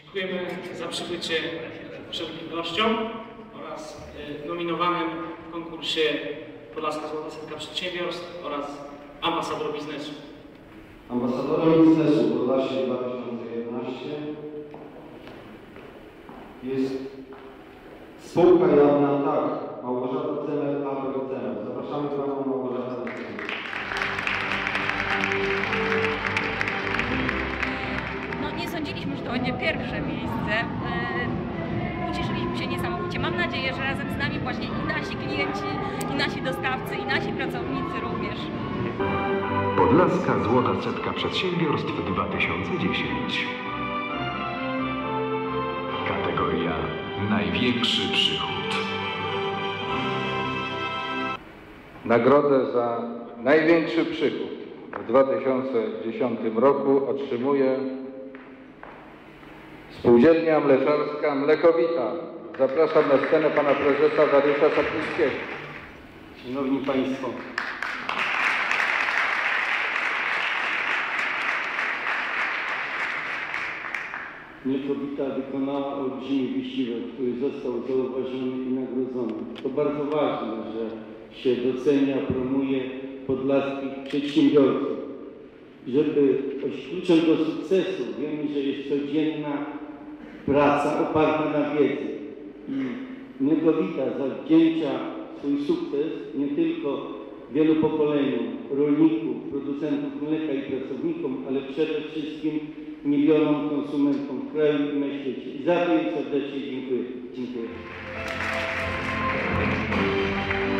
Dziękujemy za przybycie wszelkim gościom oraz nominowanym w konkursie Podlaska Złota Setka Przedsiębiorstw oraz ambasador biznesu. Ambasadorem biznesu Podlasie 2011 jest spółka jawna TAG, Małgorzata Cemer, Albert Cemer. Zapraszamy Panią Małgorzatę Cemer. No nie sądziliśmy, że to będzie pierwsze miejsce. Ucieszyliśmy się niesamowicie. Mam nadzieję, że razem z nami właśnie i nasi klienci, i nasi dostawcy, i nasi pracownicy również. Podlaska Złota Setka Przedsiębiorstw 2010. Kategoria Największy przychód. Nagrodę za największy przychód w 2010 roku otrzymuje Spółdzielnia Mleczarska Mlekowita. Zapraszam na scenę pana prezesa Dariusza Sapińskiego. Szanowni Państwo, Mlekowita wykonała olbrzymi wysiłek, który został zauważony i nagrodzony. To bardzo ważne, że się docenia, promuje podlaskich przedsiębiorców. Żeby kluczem do sukcesu, wiemy, że jest codzienna praca oparta na wiedzy. I Mlekowita zawdzięcza swój sukces nie tylko wielu pokoleniom rolników, producentów mleka i pracownikom, ale przede wszystkim milionom konsumentom w kraju i na świecie. I za to im serdecznie dziękuję. Dziękuję.